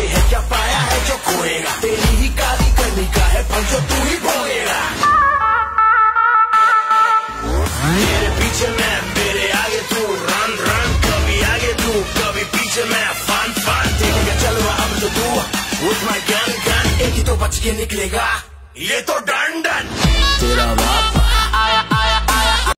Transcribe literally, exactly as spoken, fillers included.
पीछे है क्या पाया है जो खोएगा, तेरी ही काली करनी का है फल जो तू ही भोगेगा। मेरे पीछे मैं, मेरे आगे तू, रन रन, कभी आगे तू कभी पीछे मैं, फन फन देखेगा चलो अब तो तू with my gun gun, एक ही तो बच के निकलेगा ये तो डन डन। तेरा बाप